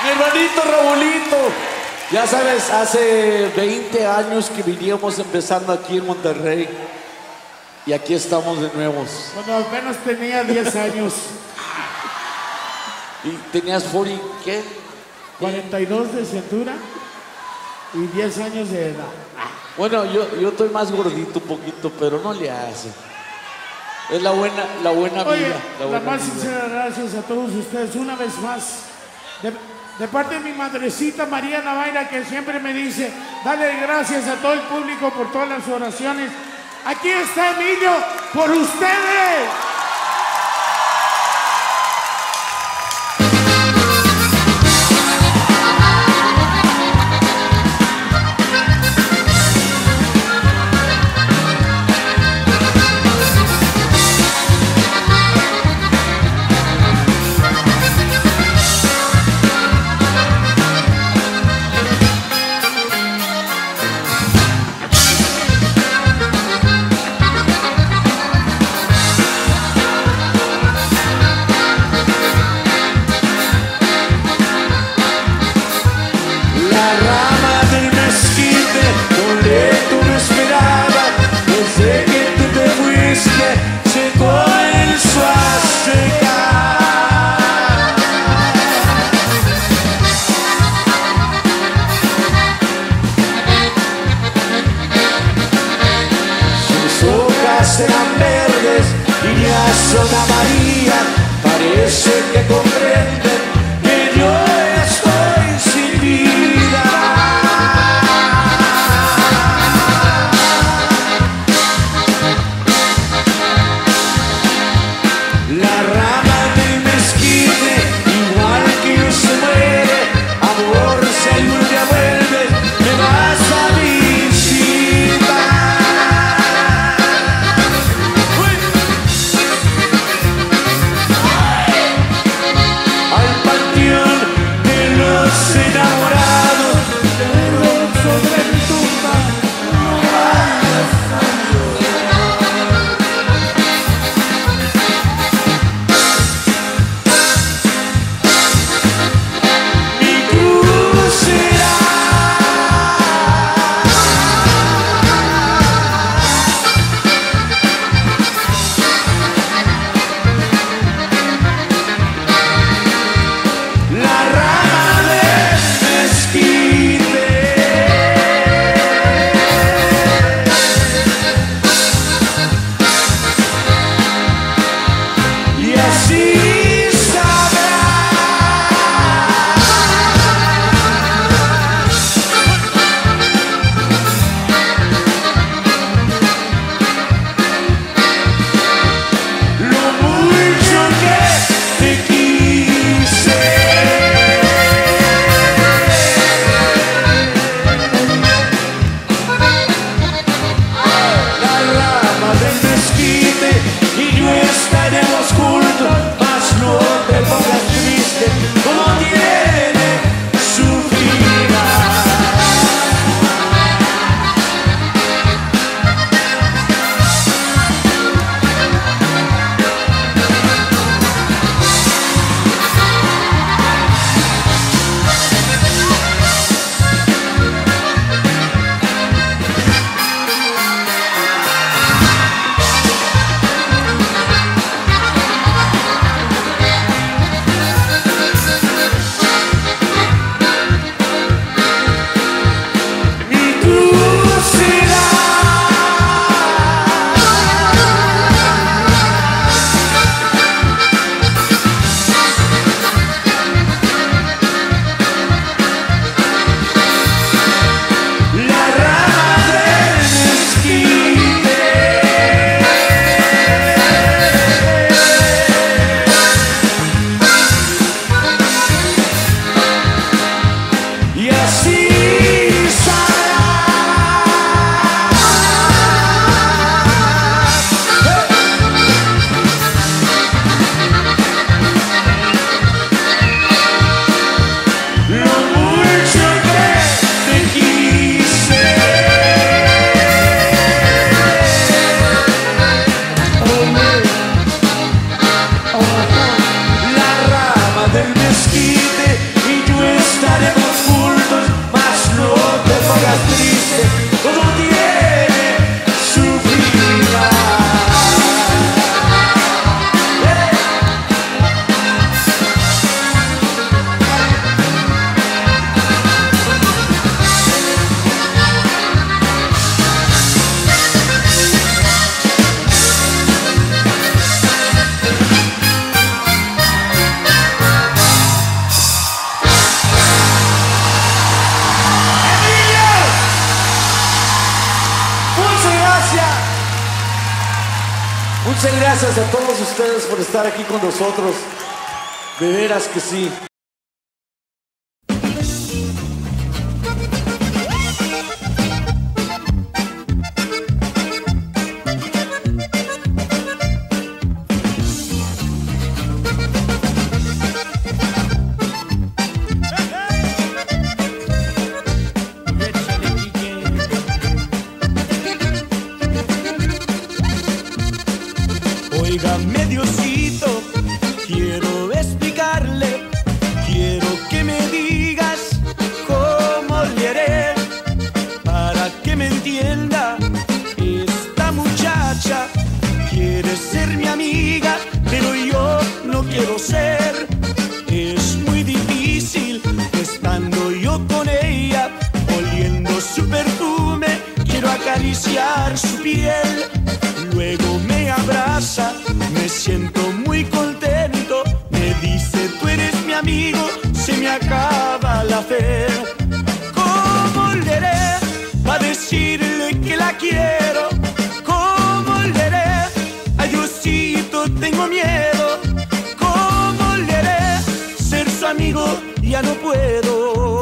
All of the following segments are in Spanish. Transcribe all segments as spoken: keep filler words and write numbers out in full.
Mi hermanito Raulito. Ya sabes, hace veinte años que veníamos empezando aquí en Monterrey. Y aquí estamos de nuevo. Cuando apenas tenía diez años. ¿Y tenías cuarenta, qué? cuarenta y dos de cintura y diez años de edad. Bueno, yo, yo estoy más gordito un poquito, pero no le hace. Es la buena, la buena Oye, vida. La, la buena más vida. sincera gracias a todos ustedes una vez más. De, de parte de mi madrecita María Navaira, que siempre me dice, dale gracias a todo el público por todas las oraciones. Aquí está Emilio, por ustedes. Muchas gracias a todos ustedes por estar aquí con nosotros. De veras que sí. Óigame, Diosito, quiero explicarle, quiero que me digas cómo le haré para que me entienda. Esta muchacha quiere ser mi amiga, pero yo no quiero ser. Es muy difícil estando yo con ella, oliendo su perfume, quiero acariciar su piel. Luego me abraza, me siento muy contento, me dice tú eres mi amigo, se me acaba la fe. ¿Cómo le haré para decirle que la quiero? ¿Cómo le haré? Ay, Diosito, tengo miedo. ¿Cómo le haré? Ser su amigo ya no puedo.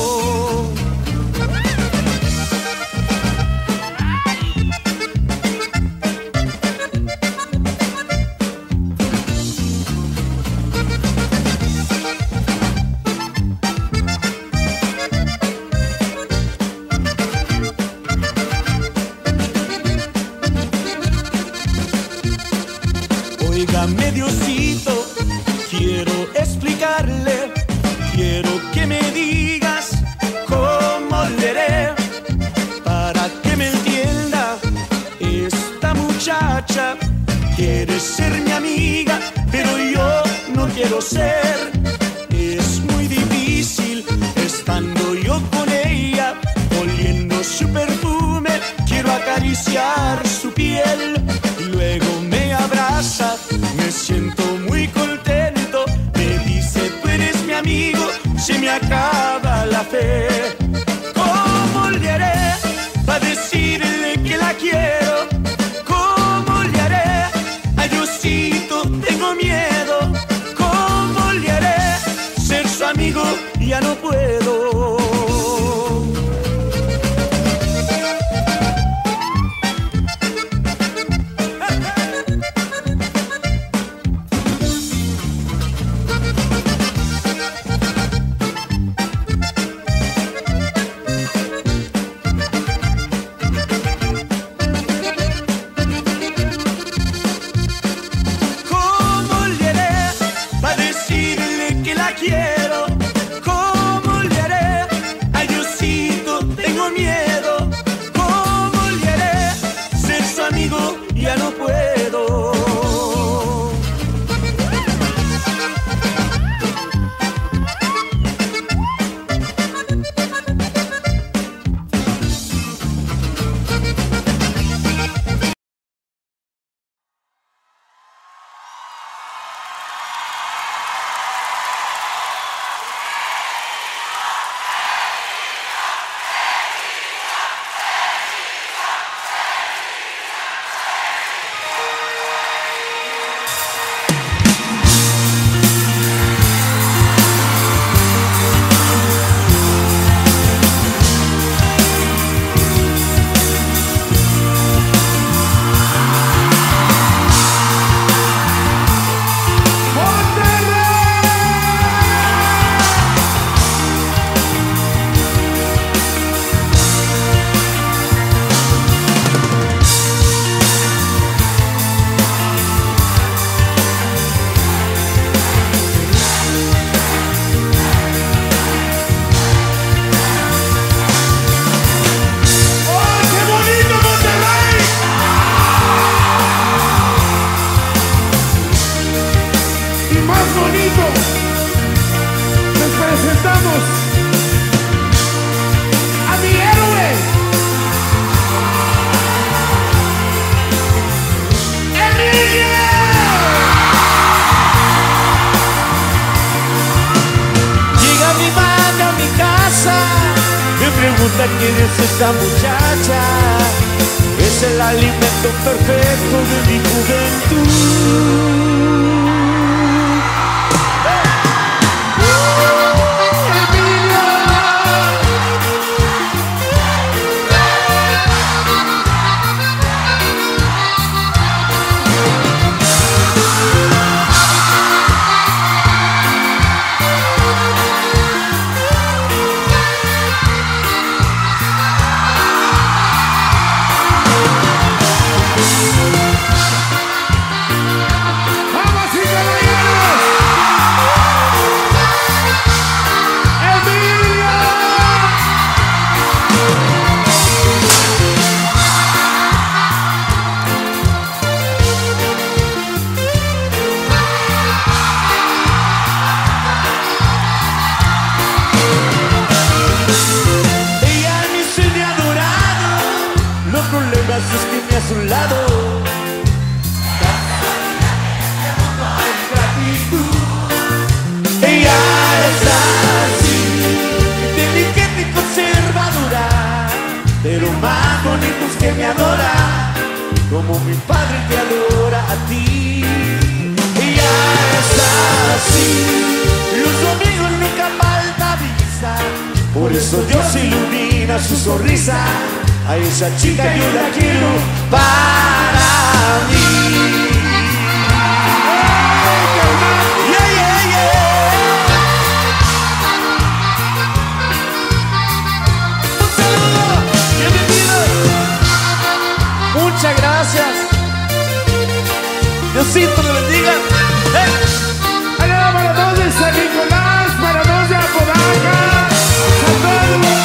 Óigame, Diosito, quiero explicarle, quiero que me digas cómo le haré para que me entienda. Esta muchacha quiere ser mi amiga, pero yo no quiero ser. Es muy difícil estando yo con ella, oliendo su perfume, quiero acariciar su piel. Luego me abraza, me siento muy contento, me dice tú eres mi amigo, se me acaba la fe. ¿Cómo le haré para decirle que la quiero? ¿Cómo le haré? Ay, Diosito, tengo miedo. ¿Cómo le haré? Ser su amigo ya no puedo. Quiero, ¿cómo le haré? Ay, Diosito, tengo miedo. ¿Cómo le haré? Ser su amigo ya no puedo. pregunta quién es esta muchacha. es el alimento perfecto de mi juventud. Es que me a su lado. Ella es así, inteligente y conservadora, pero más bonito es que me adora, como mi padre te adora a ti. Ella es así, los domingos nunca falta visa, por eso Dios ilumina su sonrisa. A esa chica yo la quiero para mí. Yeah, yeah, yeah. Un saludo, bienvenido. Muchas gracias. Diosito le bendiga. ¡Eh! Allá para todos de San Nicolás, para todos de Apodaca, San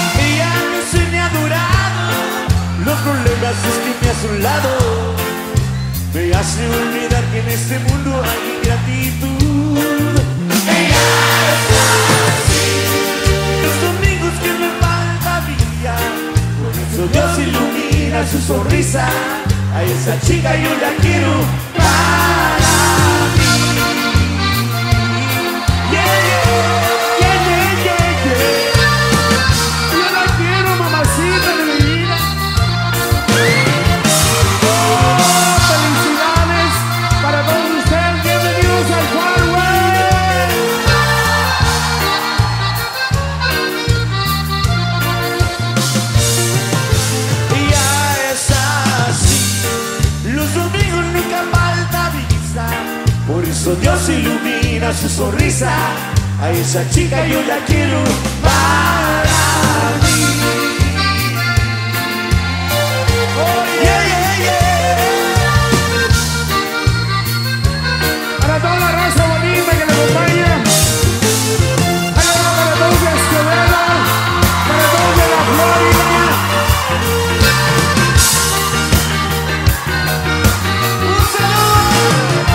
los problemas es que me hace un lado, me hace olvidar que en este mundo hay ingratitud. Ella es así, los domingos que me falta vida, por eso Dios ilumina su sonrisa. A esa chica yo la quiero para mí. Yeah, yeah, yeah, yeah, yeah, yeah. Yo la quiero, mamacita de mi vida. Felicidades para todos ustedes, bienvenidos al Farway. Ella es así, los domingos nunca falta visa, por eso Dios ilumina su sonrisa. A esa chica yo la quiero para mí. Oh, yeah, yeah, yeah. Para toda la raza bonita que le acompaña. Allá para todos de Escobedo, para todos de la Florida. Un saludo.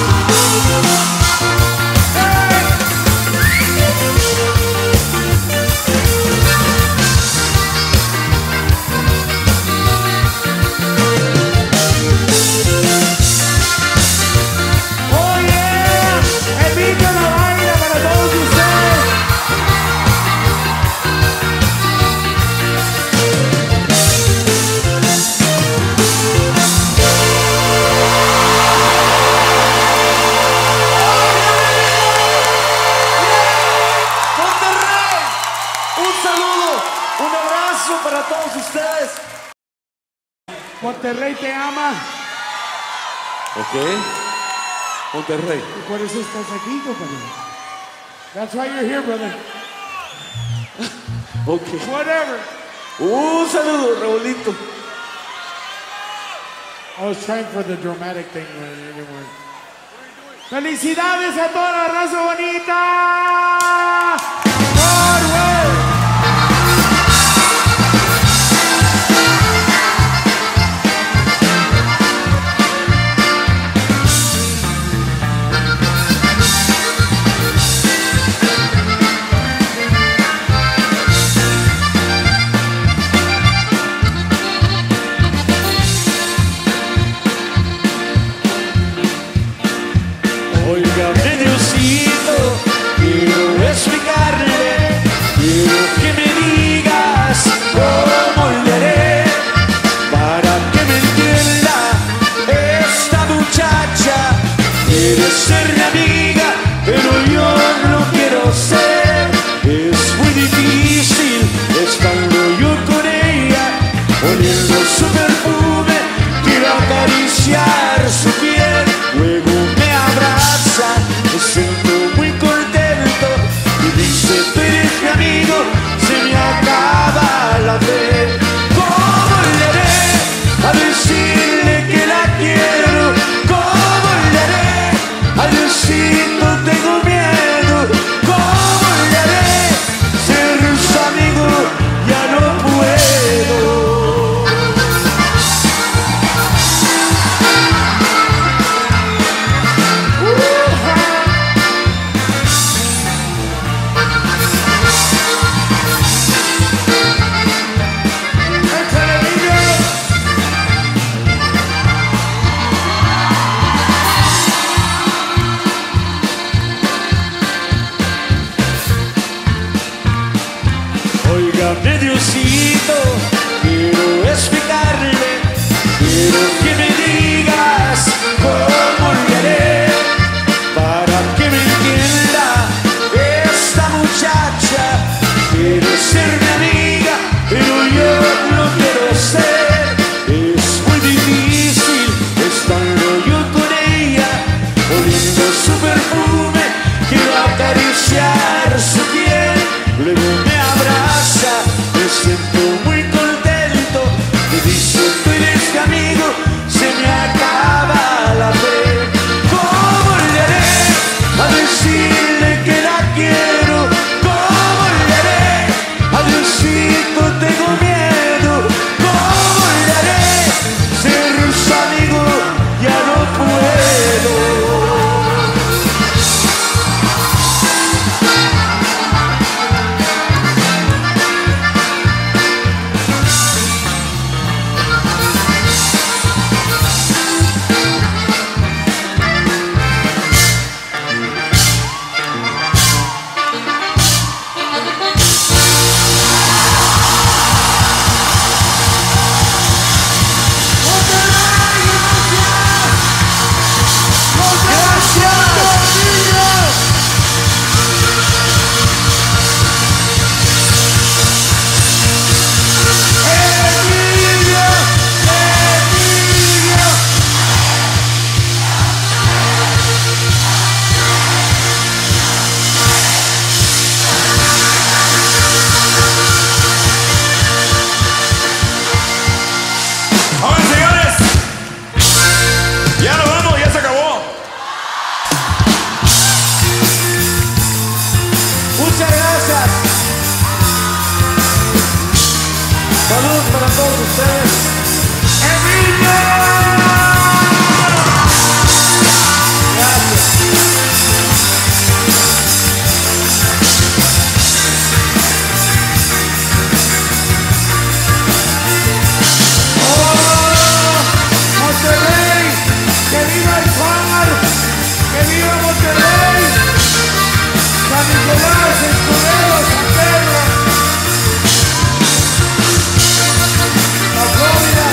Para todos ustedes. Monterrey te ama. Ok. Monterrey. Y por eso estás aquí, compañero. That's why you're here, brother. Ok. Whatever. Un saludo, Raulito. I was trying for the dramatic thing. Felicidades a toda la raza bonita. Farway. Oiga, Diosito, quiero explicarle Saludos para todos ustedes. ¡Emilio! Gracias. Monterrey, que viva el Far, que viva Monterrey, San Nicolás, Escudero, San Pedro, la Florida.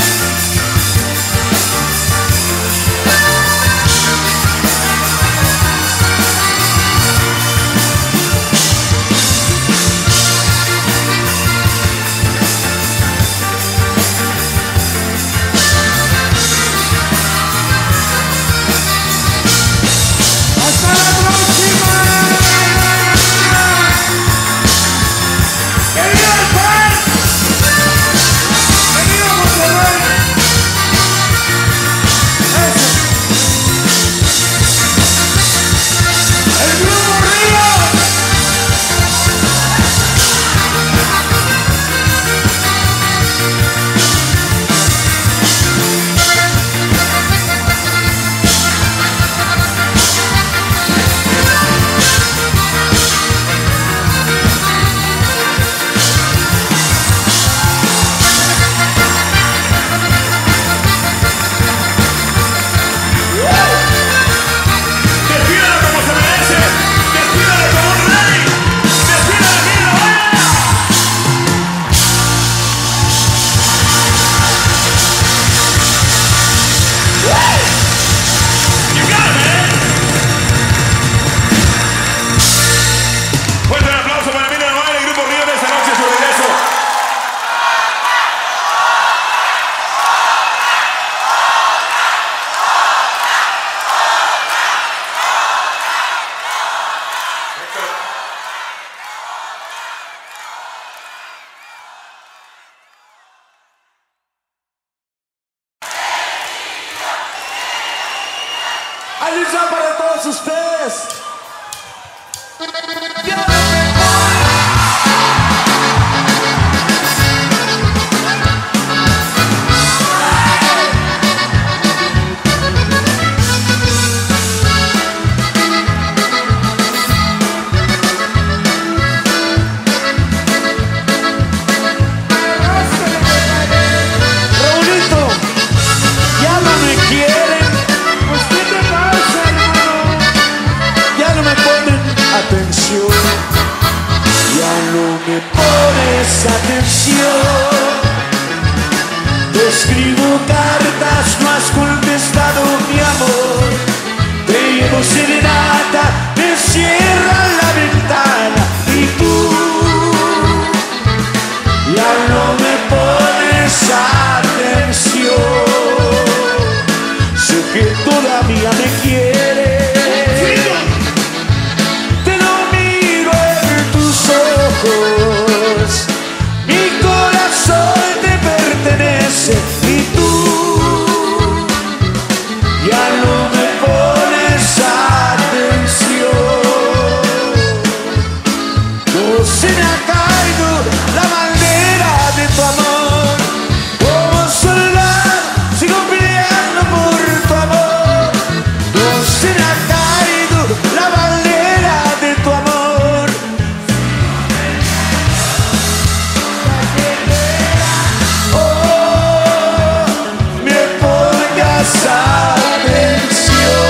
¡Hasta la próxima! ¡Que viva el Far! ¡Que viva Monterrey! ¡Eso! ¡El Grupo Río! Despídalo como se merece, despídalo como un rey, despídalo aquí en La Habana. You got it, man. Fuerte el aplauso para Emilio Navarra y Grupo Río de esta noche, su regreso. Ahí está para todos ustedes. Raulito, ya no me quieren, Pues, ¿qué te pasa, hermano? ya no me ponen atención, ya no me pones atención. Te escribo cartas, no has contestado mi amor. Te llevo serenata, me cierran la ventana y tú ya no me pones atención. Sé que todavía me quieres, te lo miro en tus ojos, mi corazón te pertenece y tú ya no me pones atención. No se me ha caído la bandera de tu amor, como soldado sigo peleando por tu amor. No se me ha caído la bandera de tu amor. Oh, me pongas atención.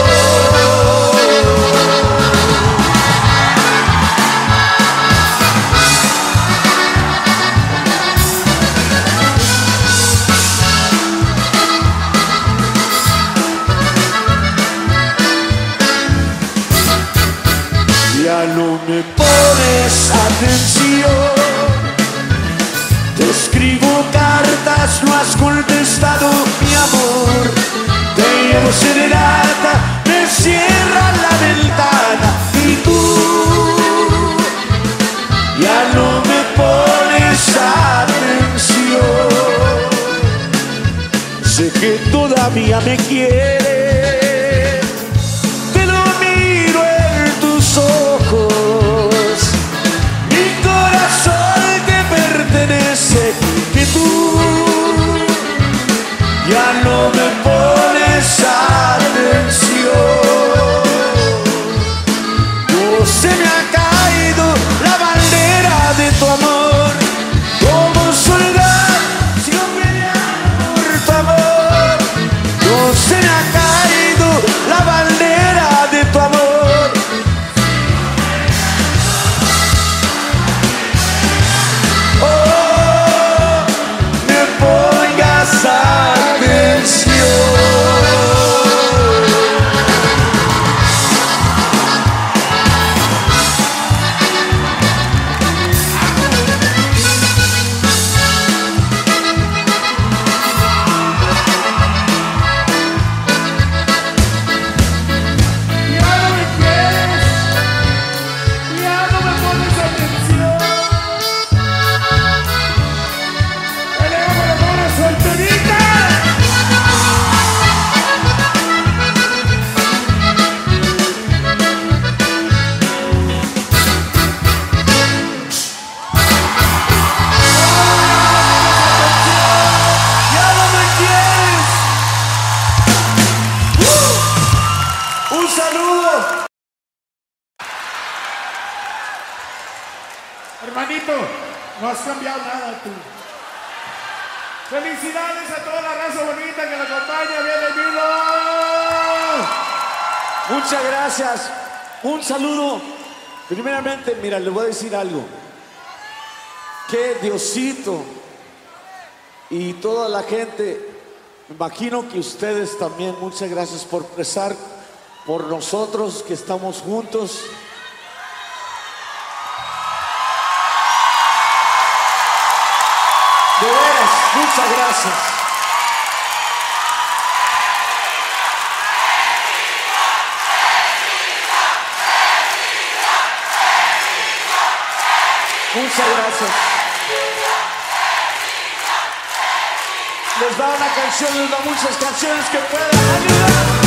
Ya no me pones atención. Te escribo cartas, no has contestado mi amor. Te llevo serenata, me cierran la ventana y tú ya no me pones atención. Sé que todavía me quieres, te lo miro en tus ojos, mi corazón te pertenece, que Hermanito, no has cambiado nada tú. Felicidades a toda la raza bonita que la acompaña. Bienvenido. Muchas gracias. Un saludo. Primeramente, mira, le voy a decir algo. Que Diosito y toda la gente, me imagino que ustedes también, muchas gracias por rezar por nosotros que estamos juntos. De veras, muchas gracias. Muchas gracias. Les da una canción, les da muchas canciones que puedan ayudar.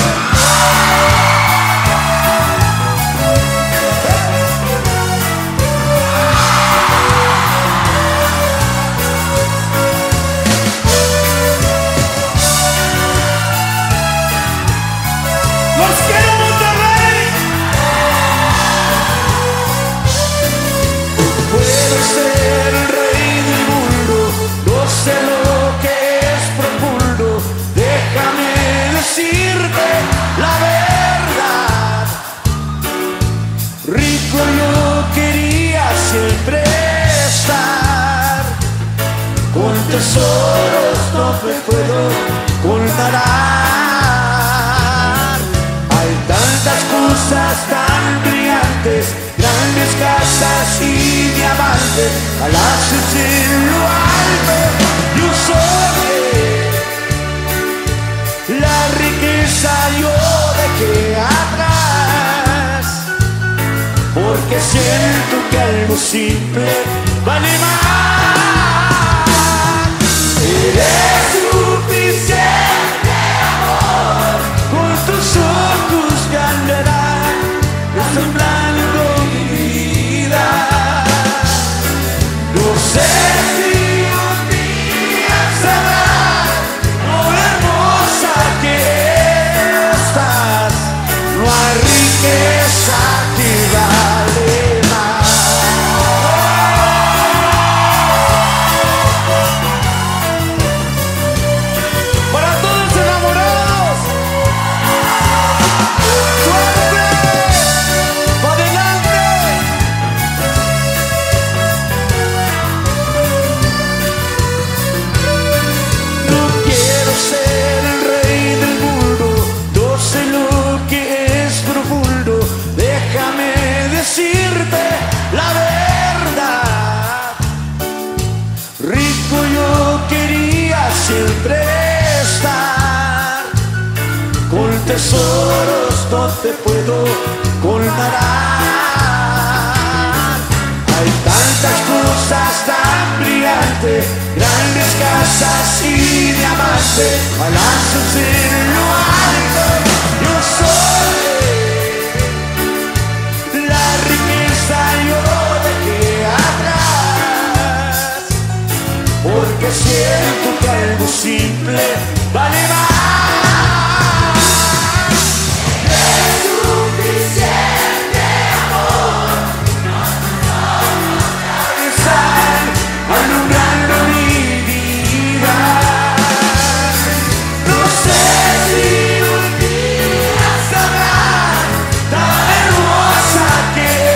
¡Los quiero, Monterrey! Puedo ser el rey del mundo, no sé lo que es profundo. Déjame decirte la verdad. Rico yo quería siempre estar. Con tesoros no me puedo comparar. Tantas cosas tan brillantes, grandes casas y diamantes, palacios en lo alto. Yo soy la riqueza, yo dejé atrás, porque siento que algo simple vale más. Eres suficiente, amor, con tus ojos cambiarán, asombrando mi vida. No sé si un día sabrás lo hermosa que estás. No hay riqueza que vale más. Para todos enamorados, decirte la verdad. Rico yo quería siempre estar. Con tesoros no te puedo comparar. Hay tantas cosas tan brillantes, grandes casas y diamantes, palacios en lo alto. Yo soy yo dejé atrás, porque siento que algo simple vale más. Es suficiente, amor, no están alumbrando mi vida. No sé si un día sabrán tan hermosa que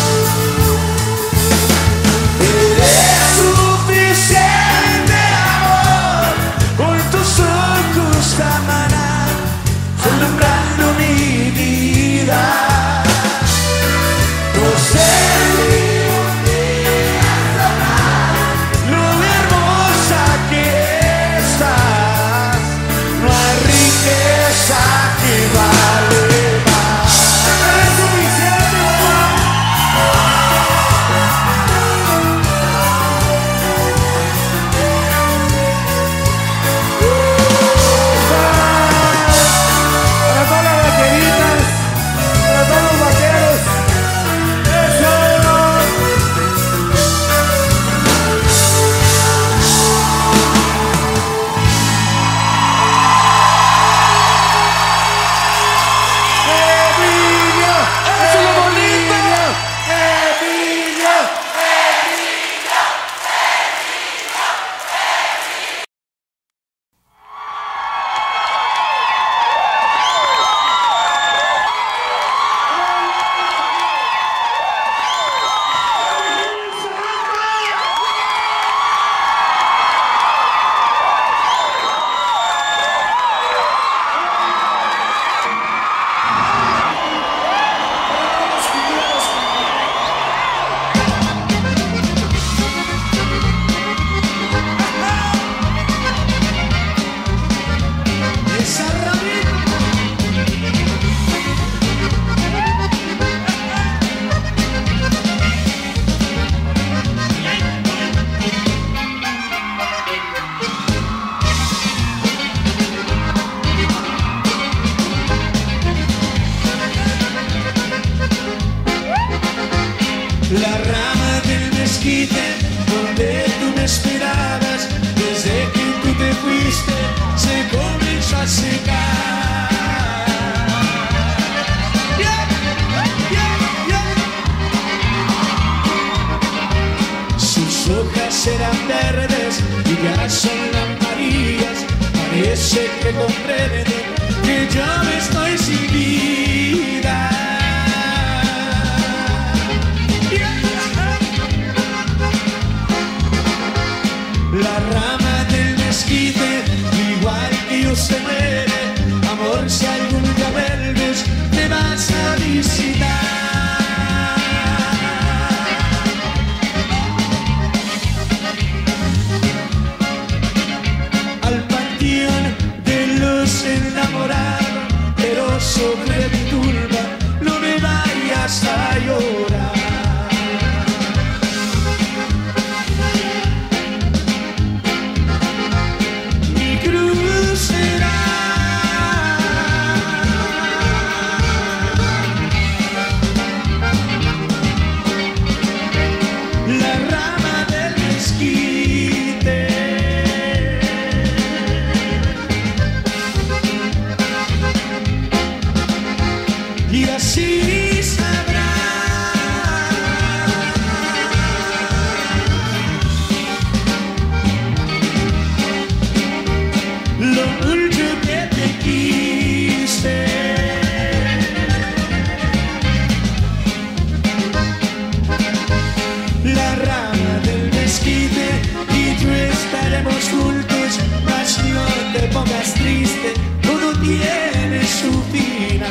suficiente, amor. mezquite donde tú me esperabas, desde que tú te fuiste se comenzó a secar. Yeah, yeah, yeah. Sus hojas eran verdes y ya son amarillas, parece que comprenden que yo estoy sin vida. La rama del mezquite, igual que yo, se muere. Amor, si algún día vuelves, me vas a visitar. Al panteón de los enamorados, pero sobre mi tumba no me vayas a llorar. Juntos, mas no te pongas triste, todo tiene su final.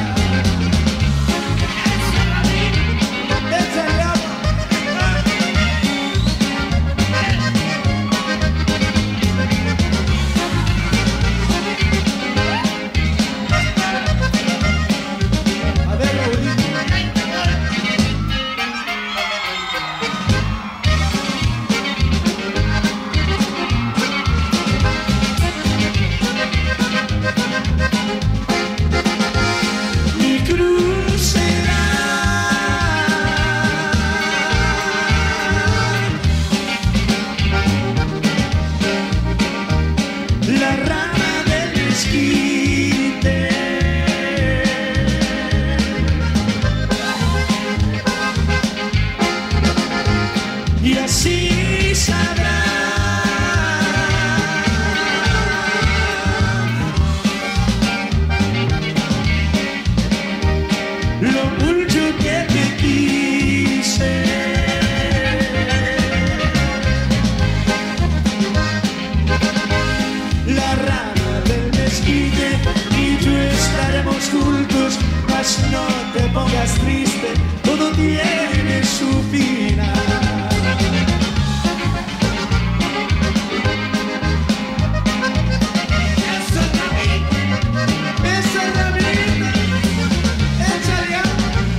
No te pongas triste, todo tiene su final. Esa es la vida, esa es la vida, échale a...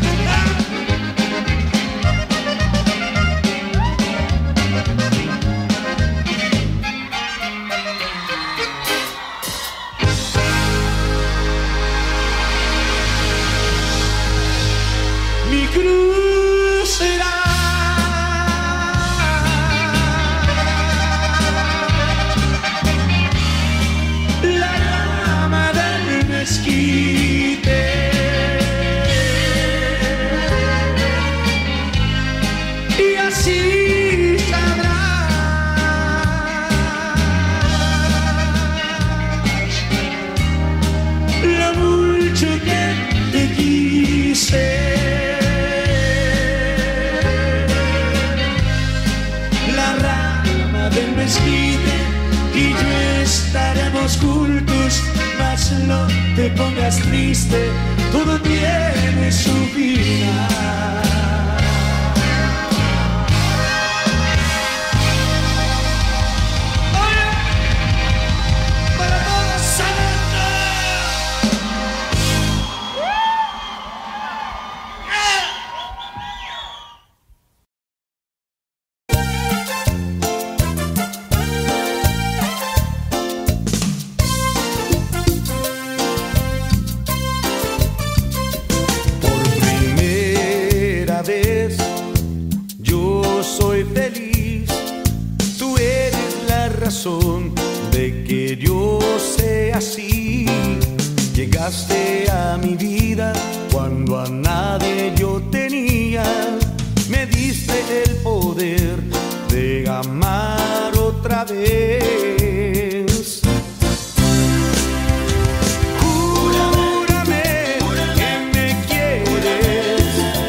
Mi cruz será la rama del mezquite, y así sabrás lo mucho que te quise. Y yo estaremos juntos, mas no te pongas triste, todo tiene su final. Para todos, Santa. razón de que yo sea así. Llegaste a mi vida cuando a nadie yo tenía. Me diste el poder de amar otra vez. Júrame que me quieres,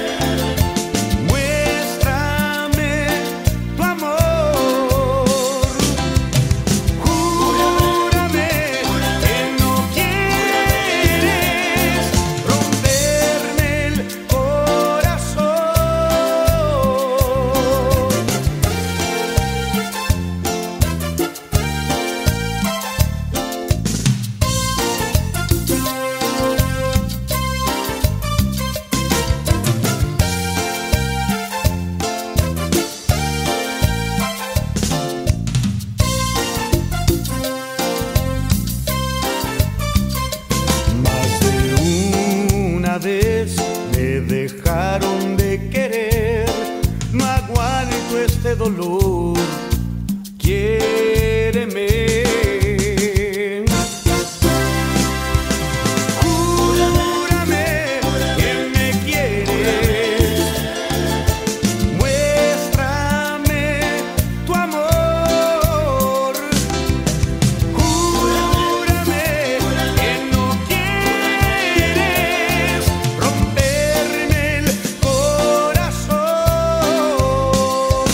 muéstrame tu amor. Júrame que no quieres romperme el corazón. Más de una vez me dejaron de querer. No aguanto este dolor, quiéreme. Júrame que me quieres, muéstrame tu amor. Júrame que no quieres romperme el corazón.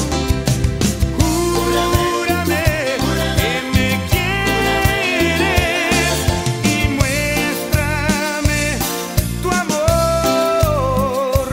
Júrame que me quieres y muéstrame tu amor.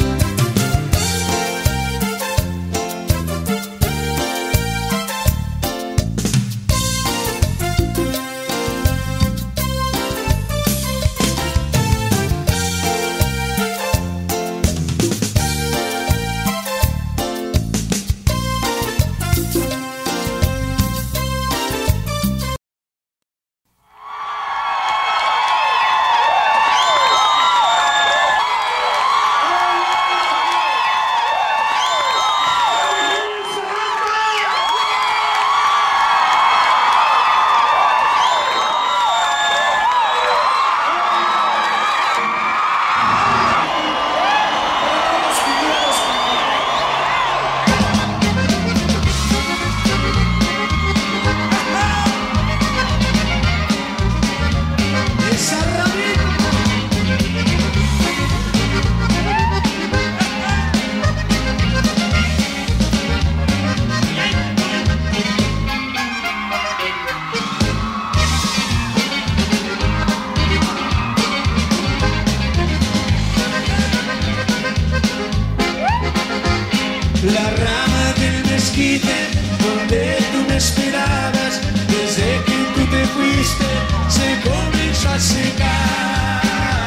La rama del mezquite donde tú me esperabas, desde que tú te fuiste se comenzó a secar.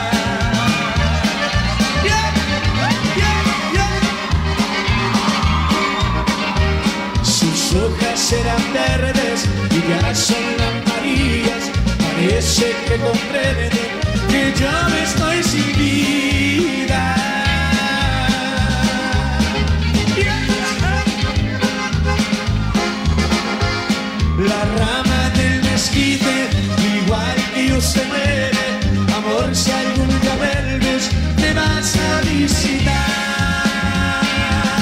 Yeah, yeah, yeah. Sus hojas eran verdes y ya son amarillas. Parece que comprende que yo me estoy sin vida. La rama del mezquite, igual que yo, se muere. Amor, si algún día vuelves, me vas a visitar.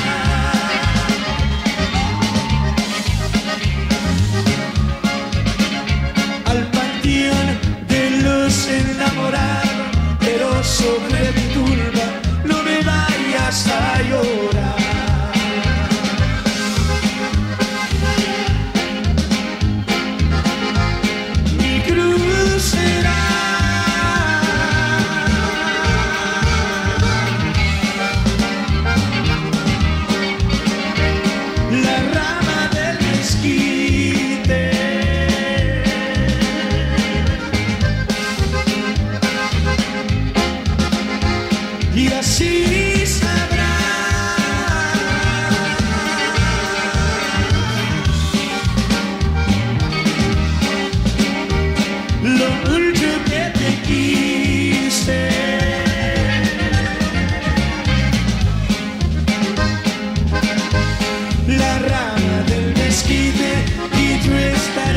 Al panteón de los enamorados, pero sobre mi tumba no me vayas a llorar. Y así la rama del mezquite y tú estarás.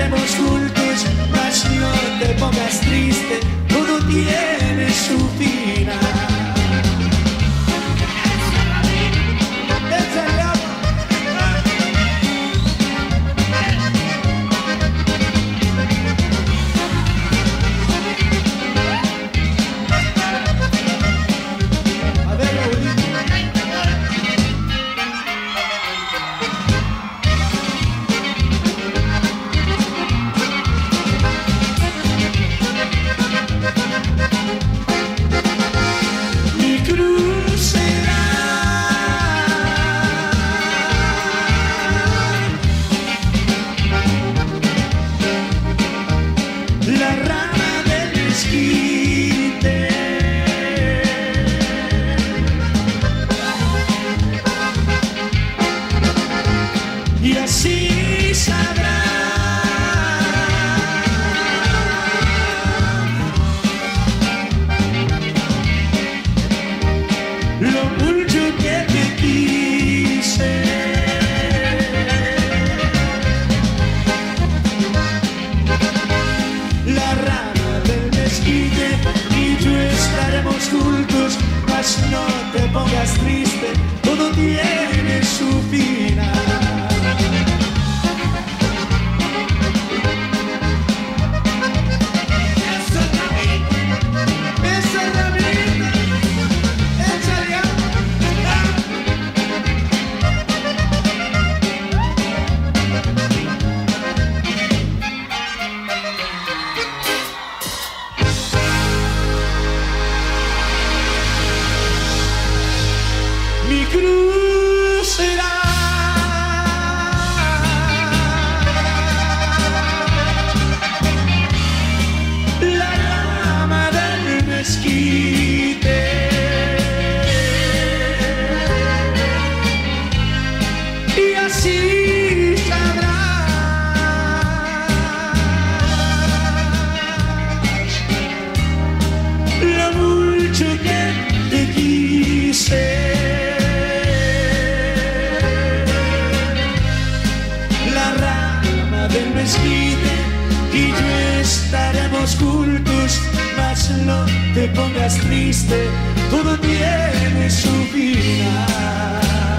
pongas triste, todo tiene su final. Mi cruz será la rama del mezquite, y así sabrás lo mucho que te quise. Del mezquite y yo estaremos juntos, mas no te pongas triste, todo tiene su final.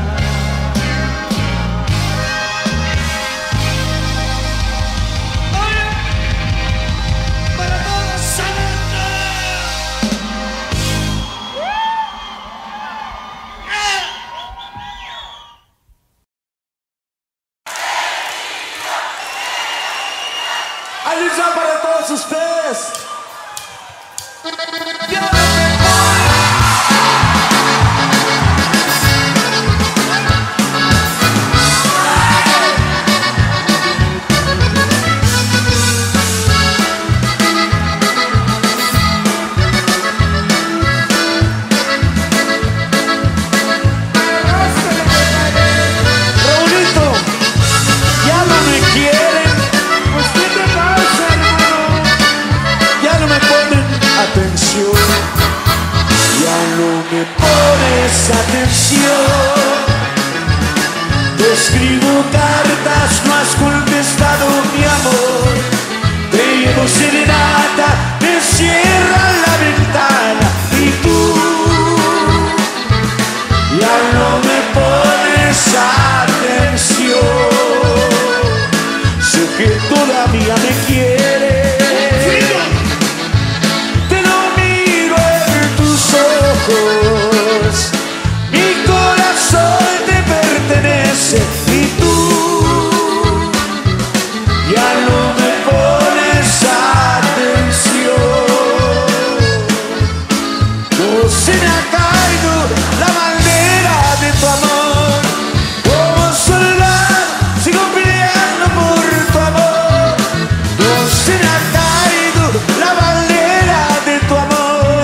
Para todos, Salento. Ahí está para todos ustedes. Raulito, ya no me quieren. Pues ¿qué te pasa, hermano? Ya no me ponen atención, ya no me pones atención. Te escribo cartas, no has contestado mi amor. Te llevo serenata, me cierran la ventana y tú ya no me pones atención. Sé que todavía me quieres. Mi corazón te pertenece y tú ya no me pones atención. No se me ha caído la bandera de tu amor. Como soldado sigo peleando por tu amor. No se me ha caído la bandera de tu amor.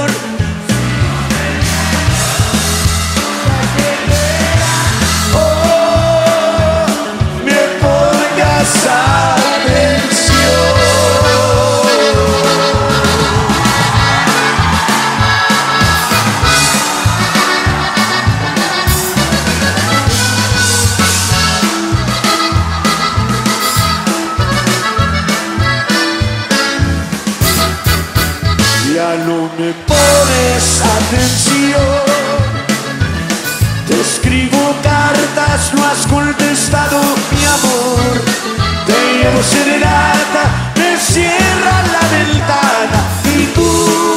Ya no me pones atención. Te escribo cartas, no has contestado mi amor. Te llevo serenata, me cierran la ventana y tú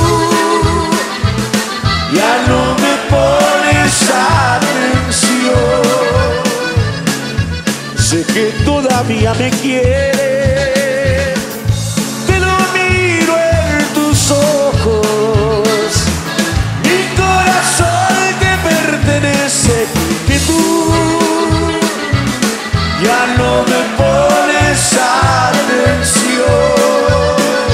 ya no me pones atención. Sé que todavía me quieres, te lo miro en tus ojos. Mi corazón te pertenece, que tú ya no me pones atención.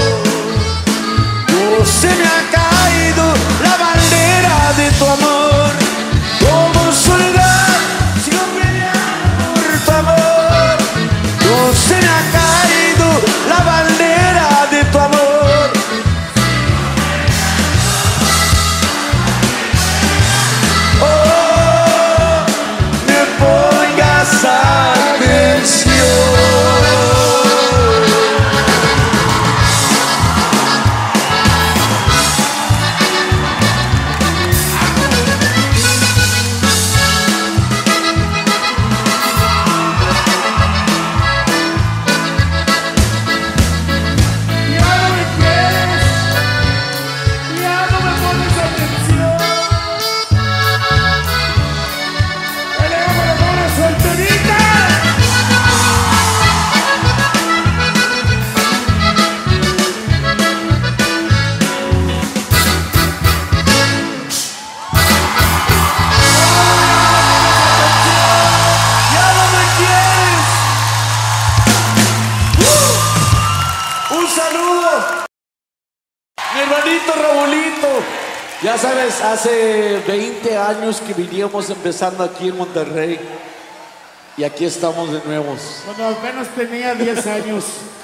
No se me ha caído la bandera de tu amor. Como soldado sigo peleando por tu amor. No se me ha caído Un saludo. Mi hermanito Raulito. Ya sabes, hace veinte años que veníamos empezando aquí en Monterrey. Y aquí estamos de nuevo. Cuando apenas tenía diez años.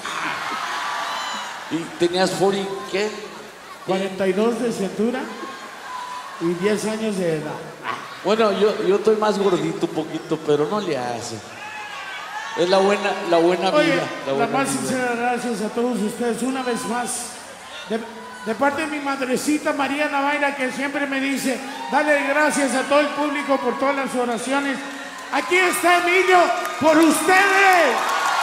¿Y tenías cuarenta, qué? cuarenta y dos de cintura y diez años de edad. Bueno, yo, yo estoy más gordito un poquito, pero no le hace. Es la buena, la buena Oye, vida. La, la buena más vida. sincera gracias a todos ustedes una vez más. De, de parte de mi madrecita María Navaira, que siempre me dice, dale gracias a todo el público por todas las oraciones. Aquí está Emilio por ustedes.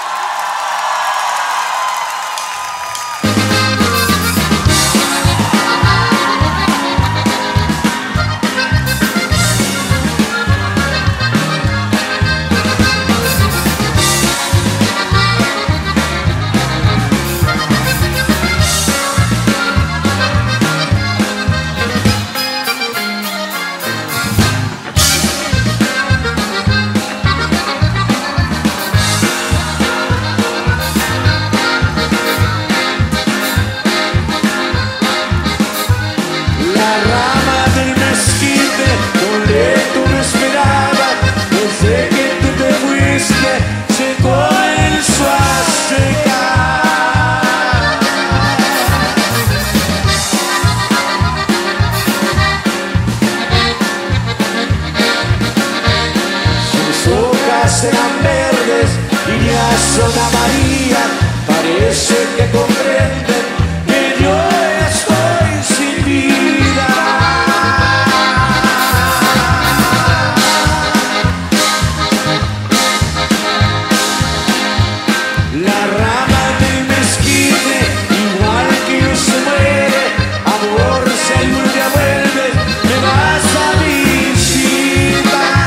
Serán verdes y ya son amarillas, parece que comprenden que yo estoy sin vida. La rama del mezquite, igual que yo se muere, amor, si algún día vuelves, me vas a visitar.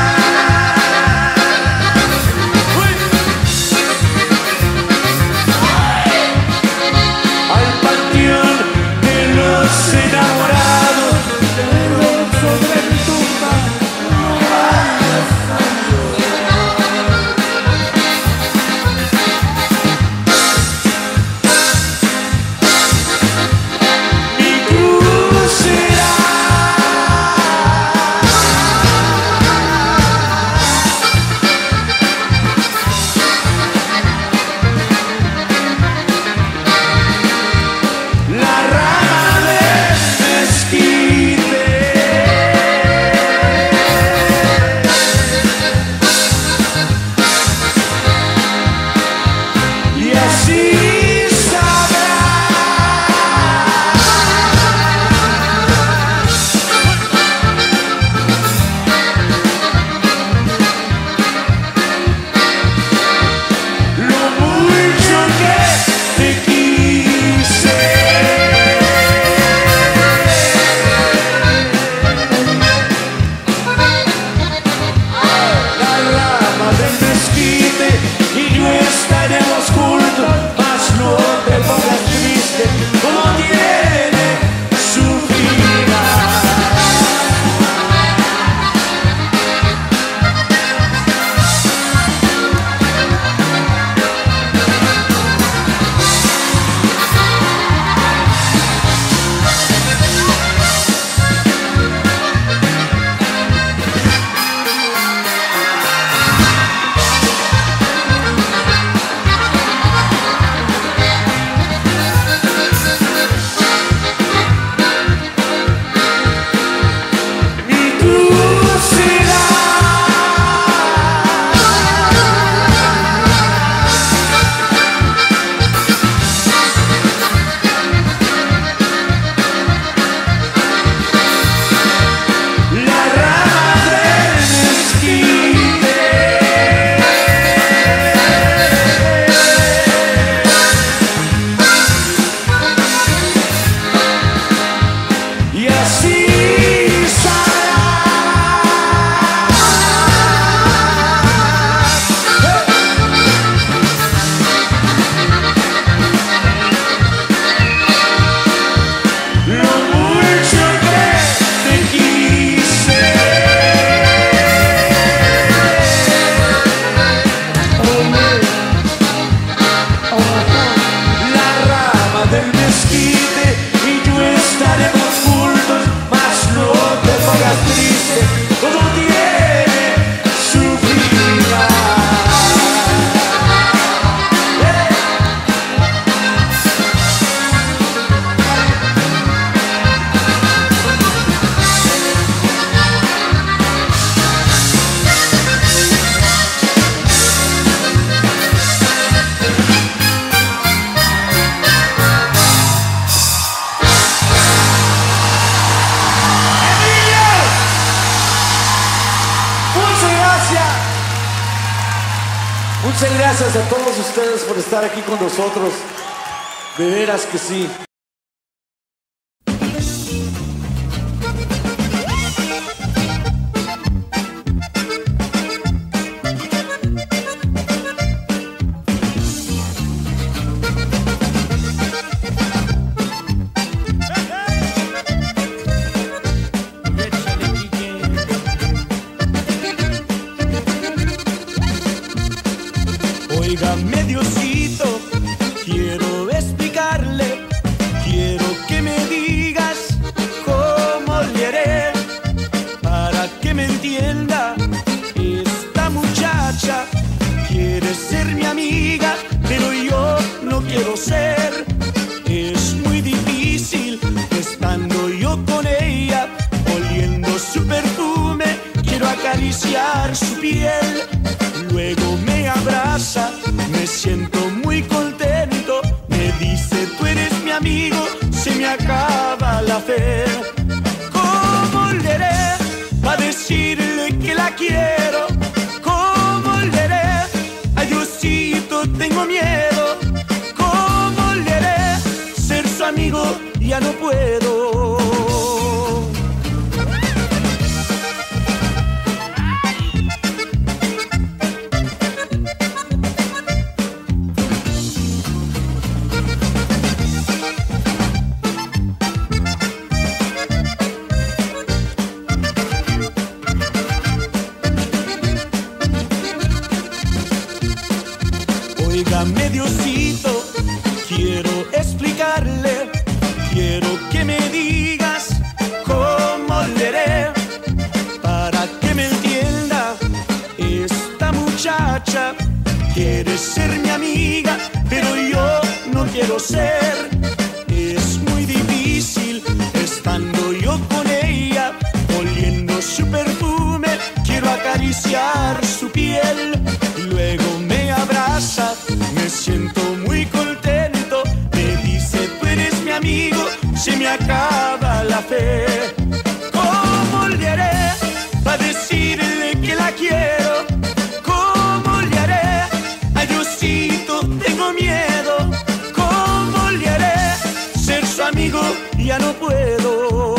desquite y yo estaremos juntos, mas no te pongas triste, todo tiene su final. Muchas gracias a todos ustedes por estar aquí con nosotros. De veras que sí. Óigame, Diosito, quiero explicarle, quiero que me digas cómo le haré para que me entienda. Esta muchacha quiere ser mi amiga, pero yo no quiero ser. Es muy difícil estando yo con ella, oliendo su perfume, quiero acariciar su piel. Luego me abraza, me siento muy contento, me dice tú eres mi amigo, se me acaba la fe. ¿Cómo le haré para decirle que la quiero? ¿Cómo le haré? Ay, Diosito, tengo miedo. ¿Cómo le haré? Ser su amigo ya no puedo. Óigame, Diosito, quiero explicarle, quiero que me digas cómo le haré para que me entienda. Esta muchacha quiere ser mi amiga, pero yo no quiero ser. Es muy difícil estando yo con ella, oliendo su perfume, quiero acariciar su piel. Luego me abraza, me siento muy contento, me dice tú eres mi amigo, se me acaba la fe. ¿Cómo le haré para decirle que la quiero? ¿Cómo le haré? Ay, Diosito, tengo miedo. ¿Cómo le haré? Ser su amigo ya no puedo.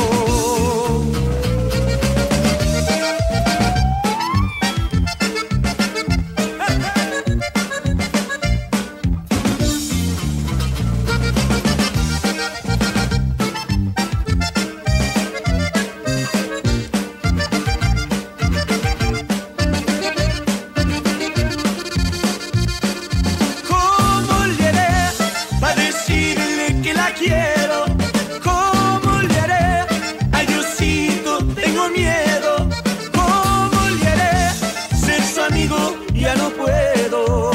Quiero, ¿cómo le haré? Ay, Diosito, tengo miedo. ¿Cómo le haré? Ser su amigo ya no puedo.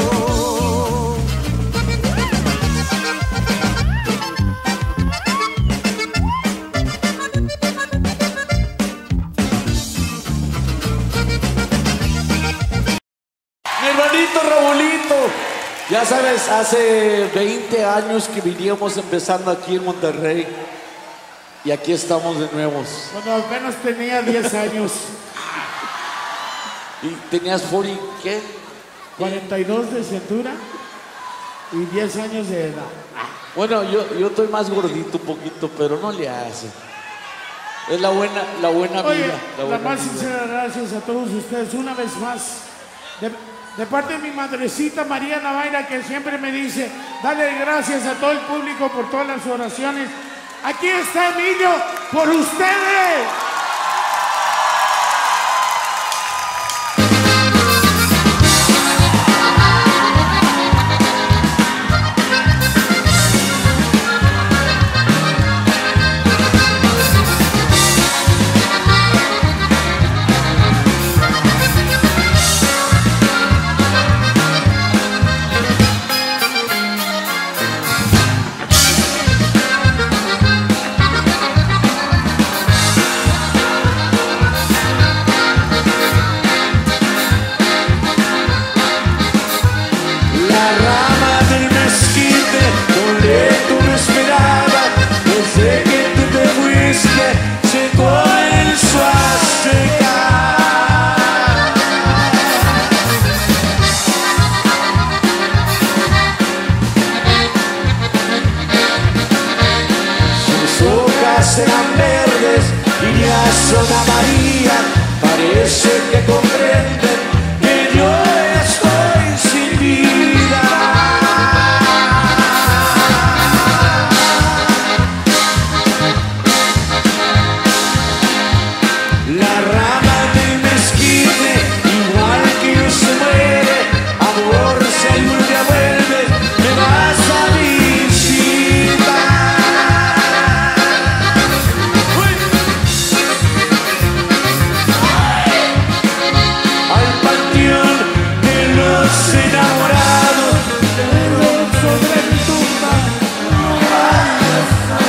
Mi hermanito Raulito, ya sabes, hace veinte años que veníamos empezando aquí en Monterrey y aquí estamos de nuevo. Cuando apenas tenía diez años. ¿Y tenías cuarenta, qué? cuarenta y dos de cintura y diez años de edad. Bueno, yo, yo estoy más gordito un poquito, pero no le hace. Es la buena, la buena Oye, vida. La, la buena más vida. sincera gracias a todos ustedes una vez más. De, de parte de mi madrecita María Navaira, que siempre me dice, dale gracias a todo el público por todas las oraciones. Aquí está Emilio por ustedes. Sé que tú te fuiste, se comenzó a secar. Sus hojas eran verdes y ya son amarillas. Parece que comprenden que yo estoy sin vida. La rama del mezquite, igual que yo, se muere. Amor, si algún día vuelves, me vas a visitar. Al panteón de los enamorados, pero sobre mi tumba no vayas a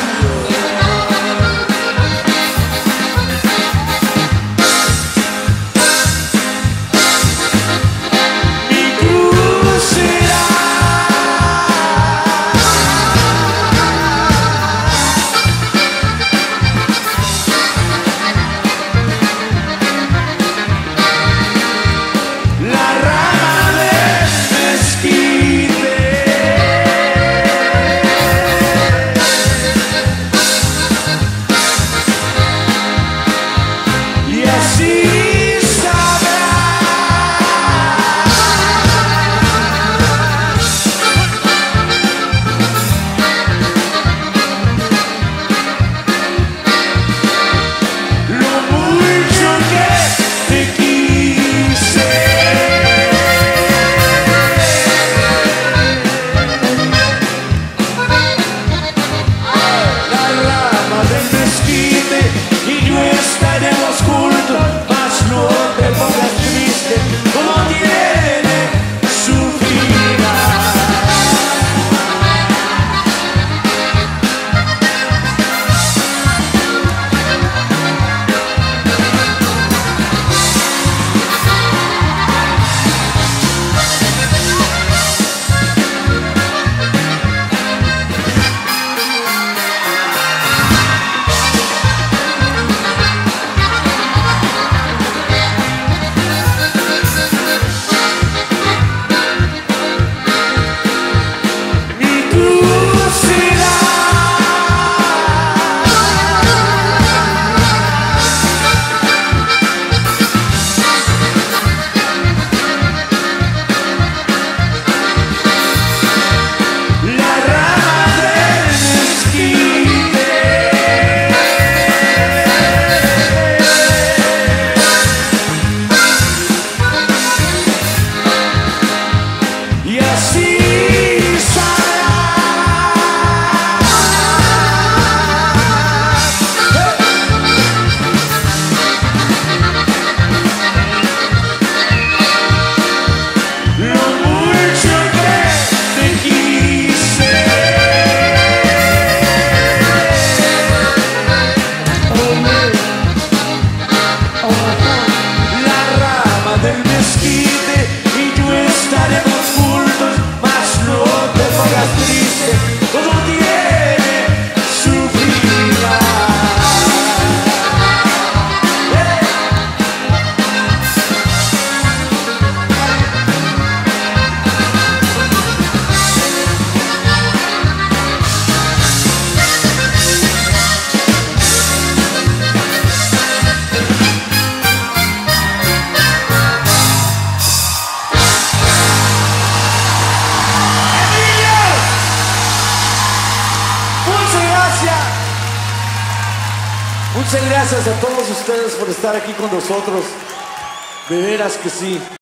Muchas gracias a todos ustedes por estar aquí con nosotros. De veras que sí.